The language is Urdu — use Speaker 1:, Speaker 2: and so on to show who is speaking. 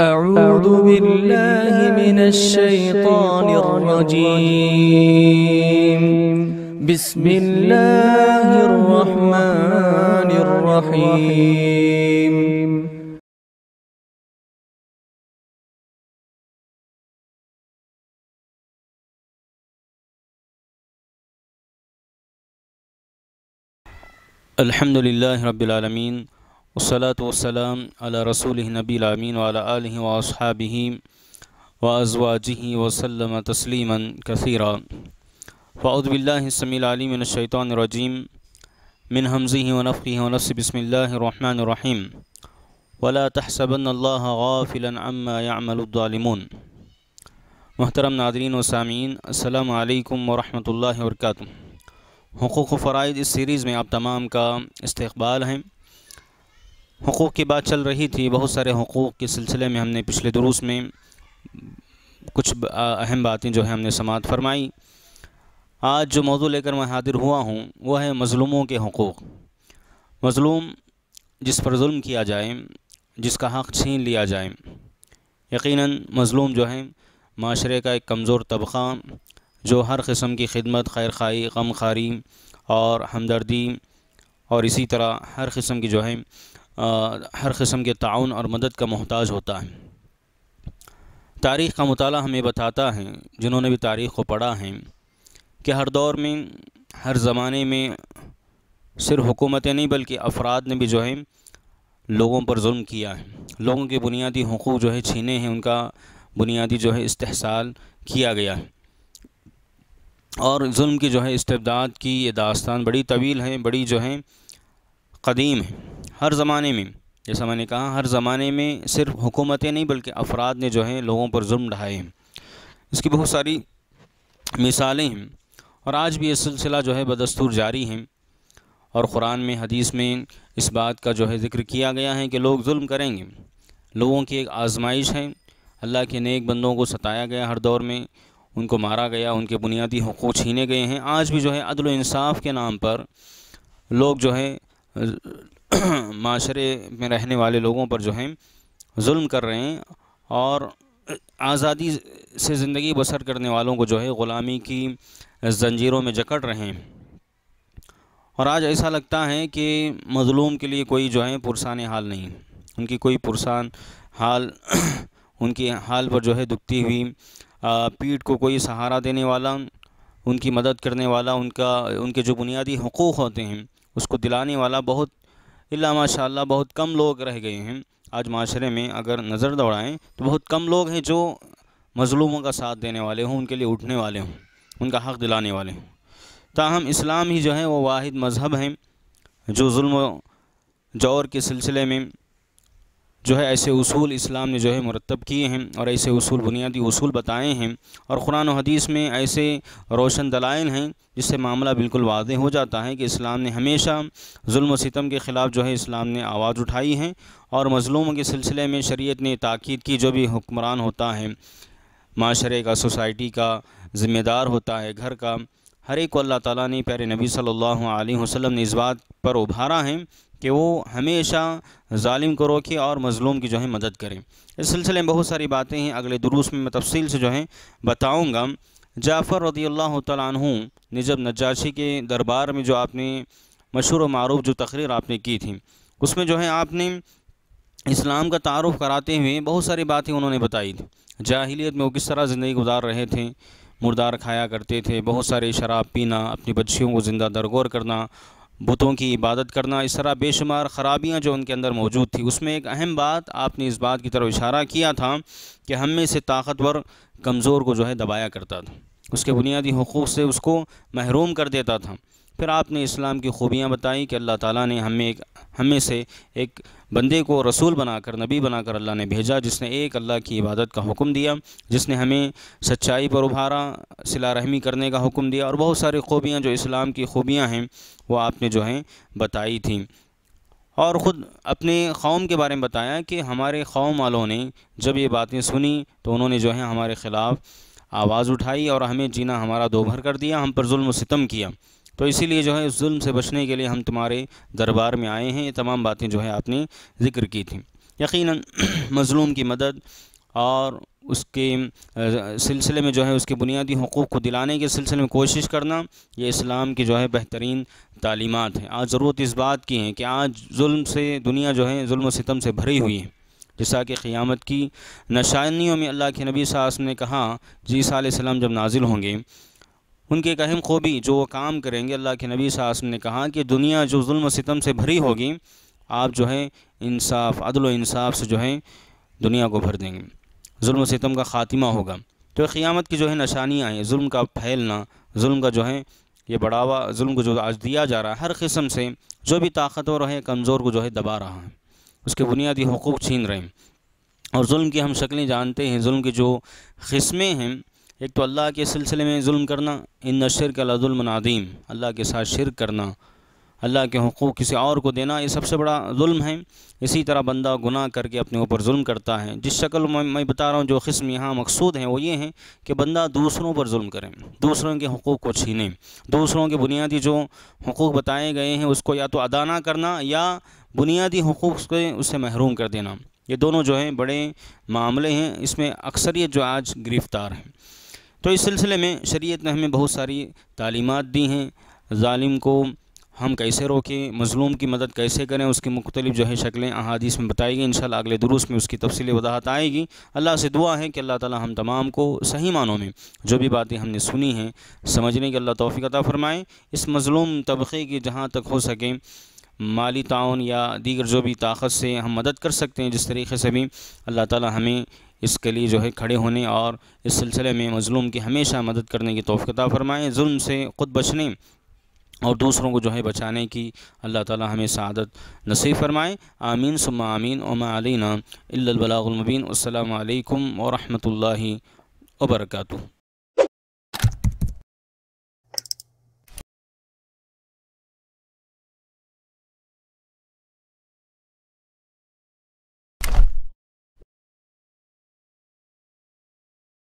Speaker 1: أعوذ بالله من الشيطان الرجيم. بسم الله الرحمن الرحيم.
Speaker 2: الحمد للہ رب العالمین والصلاة والسلام علی رسولہ نبی الامین وعلی آلہ واصحابہ وازواجہ وسلم تسلیما کثیرا. فاعوذ باللہ السمیع العلیم من الشیطان الرجیم من ہمزہ ونفخہ ونفثہ. بسم اللہ الرحمن الرحیم. ولا تحسبن اللہ غافلا عما يعمل الظالمون. محترم ناظرین و سامعین، السلام علیکم ورحمۃ اللہ وبرکاتہ. حقوق و فرائض اس سیریز میں آپ تمام کا استقبال ہیں. حقوق کی بات چل رہی تھی. بہت سارے حقوق کے سلسلے میں ہم نے پچھلے دروس میں کچھ اہم باتیں جو ہیں ہم نے سماعت فرمائی. آج جو موضوع لے کر میں حاضر ہوا ہوں وہ ہے مظلوموں کے حقوق. مظلوم جس پر ظلم کیا جائے، جس کا حق چھین لیا جائے. یقیناً مظلوم جو ہے معاشرے کا ایک کمزور طبقہ جو ہر قسم کی خدمت، خیر خواہی، غم خواری اور ہمدردی اور اسی طرح ہر قسم کی جو ہے ہر قسم کے تعاون اور مدد کا محتاج ہوتا ہے. تاریخ کا مطالعہ ہمیں بتاتا ہے، جنہوں نے بھی تاریخ کو پڑھا ہے، کہ ہر دور میں، ہر زمانے میں صرف حکومتیں نہیں بلکہ افراد نے بھی جو ہے لوگوں پر ظلم کیا ہے. لوگوں کے بنیادی حقوق جو ہے چھینے ہیں، ان کا بنیادی جو ہے استحصال کیا گیا ہے. اور ظلم کی جو ہے استبداد کی یہ داستان بڑی طویل ہے، بڑی جو ہے قدیم ہے. ہر زمانے میں، جیسا میں نے کہا، ہر زمانے میں صرف حکومتیں نہیں بلکہ افراد نے جو ہے لوگوں پر ظلم ڈھائے ہیں. اس کی بہت ساری مثالیں ہیں اور آج بھی یہ سلسلہ جو ہے بدستور جاری ہیں. اور قرآن میں، حدیث میں اس بات کا جو ہے ذکر کیا گیا ہے کہ لوگ ظلم کریں گے. لوگوں کی ایک آزمائش ہے. اللہ کے نیک بندوں کو ستایا گیا ہر دور میں، ان کو مارا گیا، ان کے بنیادی حقوق چھینے گئے ہیں. آج بھی جو ہے عدل و انصاف کے نام پر لوگ جو ہے معاشرے میں رہنے والے لوگوں پر جو ہیں ظلم کر رہے ہیں اور آزادی سے زندگی بسر کرنے والوں کو جو ہے غلامی کی زنجیروں میں جکڑ رہے ہیں. اور آج ایسا لگتا ہے کہ مظلوم کے لیے کوئی جو ہے پرسان حال نہیں، ان کی کوئی پرسان حال ان کی حال پر جو ہے دکھتی ہوئی پیٹھ کو کوئی سہارا دینے والا، ان کی مدد کرنے والا، ان کے جو بنیادی حقوق ہوتے ہیں اس کو دلانے والا بہت الا ماشاء اللہ بہت کم لوگ رہ گئے ہیں. آج معاشرے میں اگر نظر دوڑائیں تو بہت کم لوگ ہیں جو مظلوموں کا ساتھ دینے والے ہوں، ان کے لیے اٹھنے والے ہوں، ان کا حق دلانے والے ہوں. تاہم اسلام ہی جو ہے وہ واحد مذہب ہے جو ظلم و جور کے سلسلے میں جو ہے ایسے اصول اسلام نے جو ہے مرتب کیے ہیں اور ایسے اصول، بنیادی اصول بتائے ہیں. اور قرآن و حدیث میں ایسے روشن دلائل ہیں جس سے معاملہ بالکل واضح ہو جاتا ہے کہ اسلام نے ہمیشہ ظلم و ستم کے خلاف جو ہے اسلام نے آواز اٹھائی ہے. اور مظلوموں کے سلسلے میں شریعت نے تاکید کی. جو بھی حکمران ہوتا ہے، معاشرے کا، سوسائٹی کا ذمہ دار ہوتا ہے، گھر کا، ہر ایک کو اللہ تعالیٰ نے، پیارے نبی صلی اللہ علیہ وسلم نے اس بات پر ابھارا ہے کہ وہ ہمیشہ ظالم کو روکے اور مظلوم کی جو ہے مدد کریں. اس سلسلے میں بہت ساری باتیں ہیں، اگلے دروس میں تفصیل سے جو ہے بتاؤں گا. جعفر رضی اللہ تعالیٰ عنہ نے جب نجاشی کے دربار میں جو آپ نے مشہور و معروف جو تقریر آپ نے کی تھی، اس میں جو ہے آپ نے اسلام کا تعارف کراتے ہوئے بہت ساری باتیں انہوں نے بتائی تھی. جاہلیت میں وہ کس طرح زندگی گزار رہے تھے، مردار کھایا کرتے تھے، بہت سارے شراب پینا، اپنی بچیوں کو زندہ درگور کرنا، بتوں کی عبادت کرنا، اس طرح بے شمار خرابیاں جو ان کے اندر موجود تھی. اس میں ایک اہم بات آپ نے اس بات کی طرف اشارہ کیا تھا کہ ہم میں سے طاقتور کمزور کو جو ہے دبایا کرتا تھا، اس کے بنیادی حقوق سے اس کو محروم کر دیتا تھا. پھر آپ نے اسلام کی خوبیاں بتائی کہ اللہ تعالیٰ نے ہم میں سے ایک بندے کو رسول بنا کر، نبی بنا کر اللہ نے بھیجا، جس نے ایک اللہ کی عبادت کا حکم دیا، جس نے ہمیں سچائی پر ابھارا، صلہ رحمی کرنے کا حکم دیا. اور بہت ساری خوبیاں جو اسلام کی خوبیاں ہیں وہ آپ نے جو ہیں بتائی تھیں. اور خود اپنے قوم کے بارے میں بتایا کہ ہمارے قوم والوں نے جب یہ باتیں سنی تو انہوں نے جو ہے ہمارے خلاف آواز اٹھائی اور ہمیں جینا ہمارا دوبھر کر دیا، ہم پر ظلم و ستم کیا. تو اسی لیے جو ہے اس ظلم سے بچنے کے لیے ہم تمہارے دربار میں آئے ہیں. یہ تمام باتیں جو ہے آپ نے ذکر کی تھیں. یقیناً مظلوم کی مدد اور اس کے سلسلے میں جو ہے اس کے بنیادی حقوق کو دلانے کے سلسلے میں کوشش کرنا، یہ اسلام کی جو ہے بہترین تعلیمات ہیں۔ آج ضرورت اس بات کی ہے کہ آج ظلم سے دنیا جو ہے ظلم و ستم سے بھری ہوئی ہے، جیسا کہ قیامت کی نشانیوں میں اللہ کے نبی صلی اللہ علیہ وسلم نے کہا، عیسیٰ علیہ السلام جب نازل ہوں گے، ان کی ایک اہم خوبی جو وہ کام کریں گے، اللہ کے نبی صلی اللہ علیہ وسلم نے کہا کہ دنیا جو ظلم و ستم سے بھری ہوگی، آپ جو ہے انصاف، عدل و انصاف سے جو ہے دنیا کو بھر دیں گے، ظلم و ستم کا خاتمہ ہوگا۔ تو قیامت کی جو ہے نشانیاں ہیں، ظلم کا پھیلنا، ظلم کا جو ہے یہ بڑھاوا، ظلم کو جو آج دیا جا رہا ہے ہر قسم سے، جو بھی طاقتور ہے کمزور کو جو ہے دبا رہا ہے، اس کے بنیادی حقوق چھین رہے ہیں۔ اور ظلم کی ہم شکلیں جانتے ہیں، ظلم کی جو قسمیں ہیں، ایک تو اللہ کے سلسلے میں ظلم کرنا، ان الشرک لظلم عظیم، اللہ کے ساتھ شرک کرنا، اللہ کے حقوق کسی اور کو دینا، یہ سب سے بڑا ظلم ہے۔ اسی طرح بندہ گناہ کر کے اپنے اوپر ظلم کرتا ہے۔ جس شکل میں بتا رہا ہوں، جو قسم یہاں مقصود ہیں وہ یہ ہیں کہ بندہ دوسروں پر ظلم کرے، دوسروں کے حقوق کو چھینے، دوسروں کے بنیادی جو حقوق بتائے گئے ہیں اس کو یا تو ادا نہ کرنا یا بنیادی حقوق سے اسے محروم کر دینا، یہ دونوں جو ہیں بڑے معاملے ہیں، اس میں اکثریت جو آج گرفتار ہیں۔ تو اس سلسلے میں شریعت نے ہمیں بہت ساری تعلیمات دی ہیں، ظالم کو ہم کیسے روکیں، مظلوم کی مدد کیسے کریں، اس کی مختلف جو ہے شکلیں احادیث میں بتائی گئی۔ انشاءاللہ اگلے دروس میں اس کی تفصیلی وضاحت آئے گی۔ اللہ سے دعا ہے کہ اللہ تعالی ہم تمام کو صحیح معنوں میں جو بھی باتیں ہم نے سنی ہیں سمجھنے کی اللہ توفیق عطا فرمائے۔ اس مظلوم طبقے کی جہاں تک ہو سکے مالی تعاون یا دیگر جو بھی طاقت سے ہم مدد کر سکتے ہیں، جس طریقے سے بھی اللہ تعالی ہمیں اس کے لیے جو ہے کھڑے ہونے اور اس سلسلے میں مظلوم کی ہمیشہ مدد کرنے کی توفیق عطا فرمائے، ظلم سے خود بچنے اور دوسروں کو جو ہے بچانے کی اللہ تعالی ہمیں سعادت نصیب فرمائے۔ آمین ثم آمین، وما علینا الا البلاغ المبین۔ السلام علیکم ورحمۃ اللہ وبرکاتہ۔